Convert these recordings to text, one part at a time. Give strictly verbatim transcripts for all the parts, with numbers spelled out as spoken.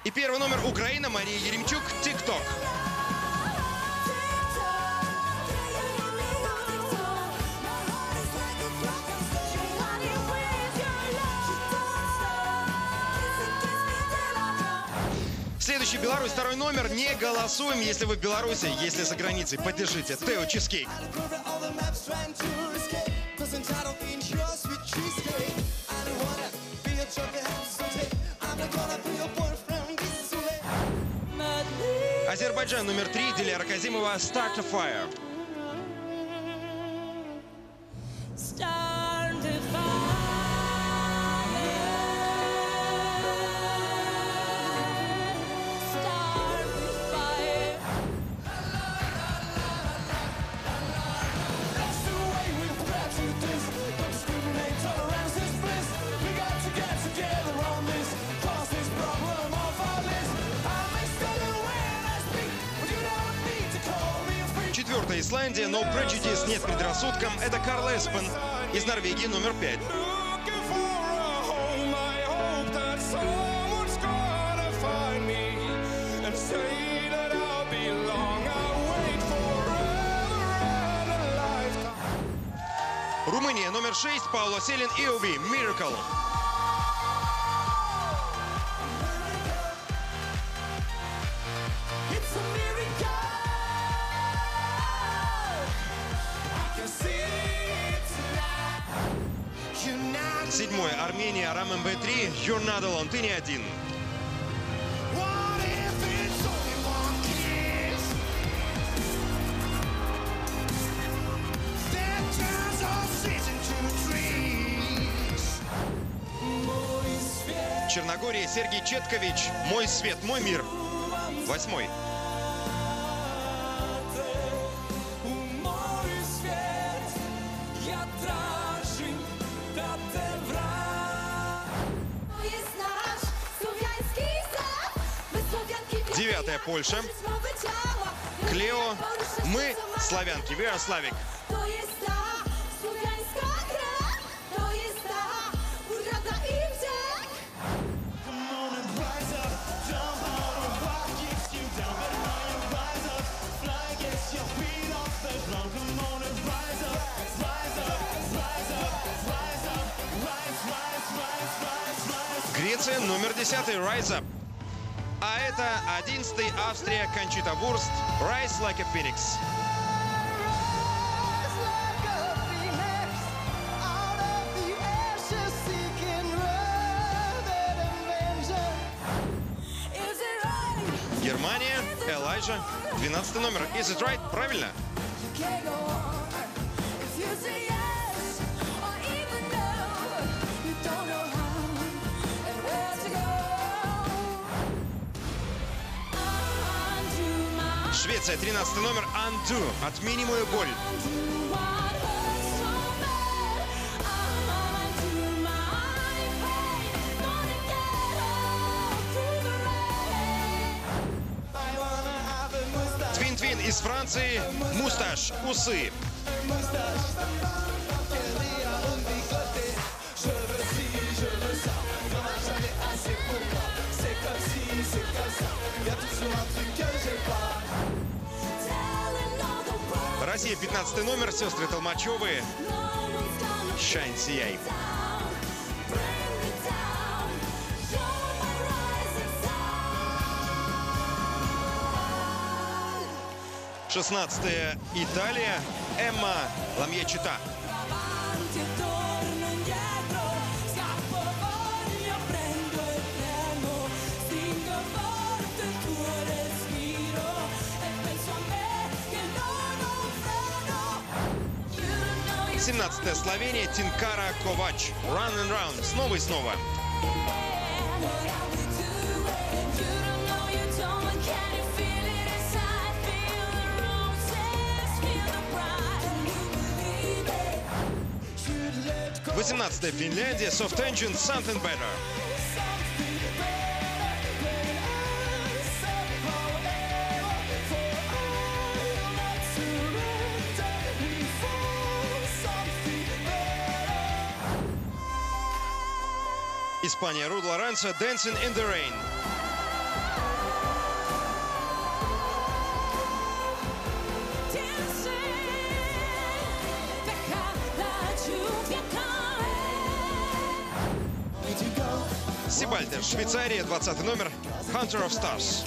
И первый номер Украина, Мария Еремчук, «ТикТок». Следующий Беларусь, второй номер. Не голосуем, если вы в Беларуси, если за границей. Поддержите Тео Чизкейк. Азербайджан номер три, Диляра Казимова, «Start a Fire». Четвертая Исландия, но Prejudice, нет предрассудкам. Это Карл Эспен из Норвегии, номер пять. Румыния, номер шесть, Пауло Селин, Иоби, «Miracle». Седьмой, Армения, Рам эм бэ три, «You're not alone», ты не один. Черногория, Сергей Четкович, «Мой свет, мой мир», восьмой. Девятая Польша. Клео, «Мы славянки», «We are Slavic». Греция, номер десятый, «Rise Up». А это одиннадцатый, Австрия, Кончита Вурст, «Rise Like a Phoenix». Германия, Элайджа, двенадцатый номер, «Is it right?» Правильно? Швеция, тринадцатый номер, «Undo», «Отмени мою боль». Твин Твин из Франции, «Мусташ», «Усы». Россия, пятнадцатый номер, сестры Толмачевы, «Shine, сияй». шестнадцатая Италия, Эмма, «La mia città». семнадцатая Словения, Тинкара Ковач, «Run and Round», снова и снова. восемнадцатая Финляндия, Soft Engine, «Something Better». Испания, Руд Лоренцо, «Dancing in the Rain». Гибральтар, Швейцария, двадцатый номер, Hunter of Stars.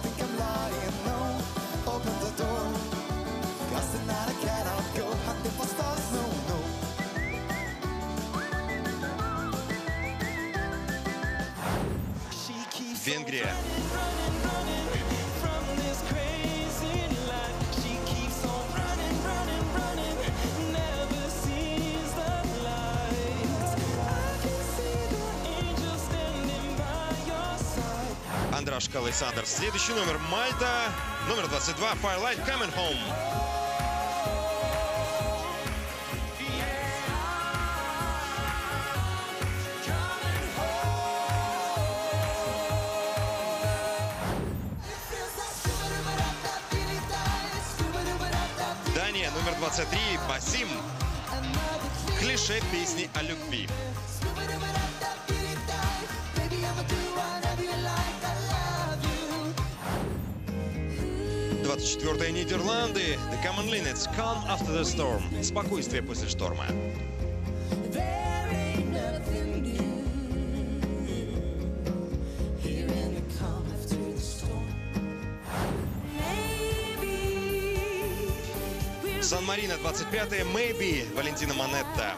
Венгрия. Андраш Калайсандр. Следующий номер Мальта. Номер двадцать два. Firelight Coming Home. Дания. Номер двадцать три. Басим. Клише песни о любви. двадцать четвёртое. Нидерланды. The Common Linnets. Calm After the Storm. Спокойствие после шторма. Сан-Марино. двадцать пятое. Maybe. Валентина Монетта.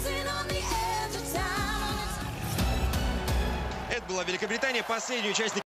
Это была Великобритания, последний участник.